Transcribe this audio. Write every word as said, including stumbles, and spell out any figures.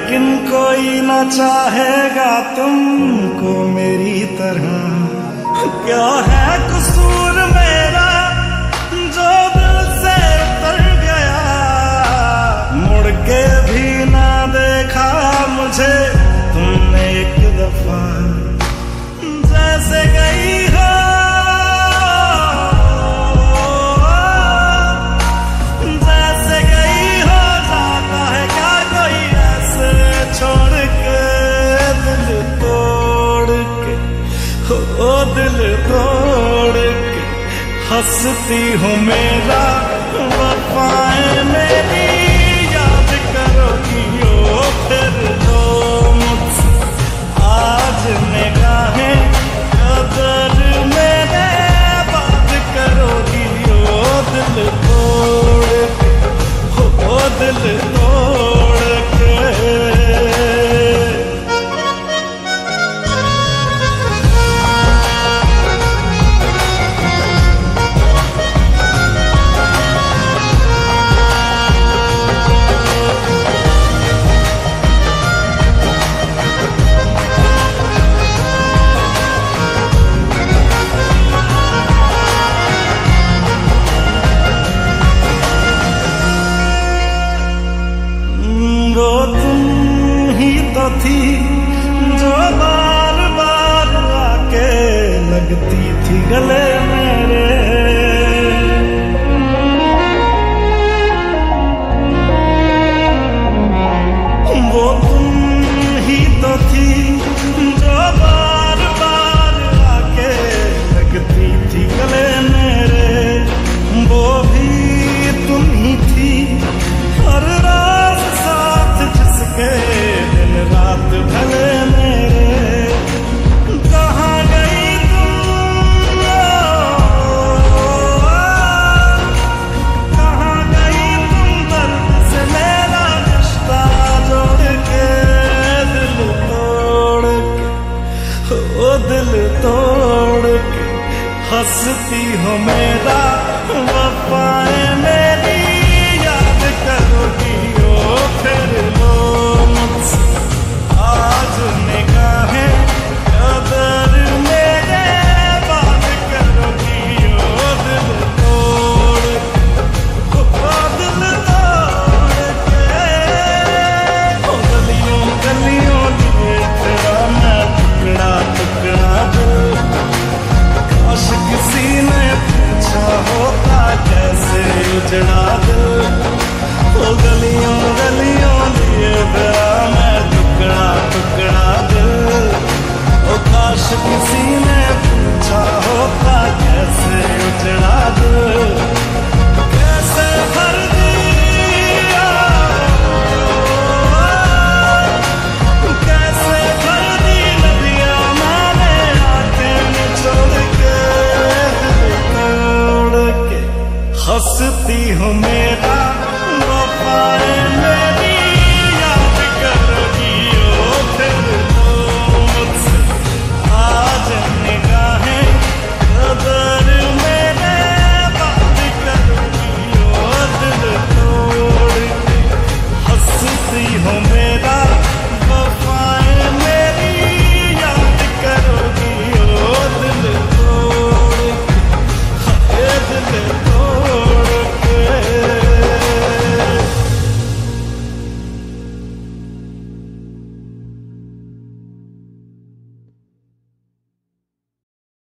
लेकिन कोई ना चाहेगा तुमको मेरी तरह। क्या है कसूर मेरा जो दिल से उतर गया, मुड़ के भी ना देखा मुझे तुमने एक दफा। जैसे गई हो जैसे गई हो जाता है क्या कोई ऐसे छोड़ के, दिल तोड़ के हो दिल तोड़ के हंसती हो मेरा वफाएं मेरी याद करोगी ओ फिर लो मुझसे आज निगाहें कदर मेरे बात करोगी ओ दिल तोड़ के ओ दिल तोड़ के। थी जो बार बार आके लगती थी गले मेरे, वो तुम ही तो थी जो बार बार आके लगती थी गले मेरे। वो भी तुम ही थी हर रात साथ जिसके रात भले मेरे। कहाँ गई तुम कहाँ गई तुम दर्द से मेरा रिश्ता जोड़ के, दिल तोड़ के ओ दिल तोड़ के हंसती हो मेरा वफाएं मेरी याद करोगी ओ फिर लो मुझसे आज निगाहें कदर मेरे बात करोगी ओ दिल तोड़ के ओ दिल तोड़ के। ओ गलियों गलियों लिए तेरा मैं टुकड़ा टुकड़ा दिल, काश किसी ने पूछा होता कैसे उजड़ा दिल। ओ गलियों गलियों लिए तेरा मैं टुकड़ा टुकड़ा दिल, ओ काश किसी ने पूछा होता कैसे उजड़ा दिल। कैसे भर दिया कैसे भर दी नदियां मैंने आंखें निचोड़ के, दिल तोड़ के हंसती हो मेरा वफाएं मेरी याद करोगी ओ फिर लो मुझसे आज निगाहें कदर मेरे बात करोगी ओ दिल तोड़ के हंसती हो मेरा वफाएं मेरी याद करोगी ओ दिल तोड़ के दिल तोड़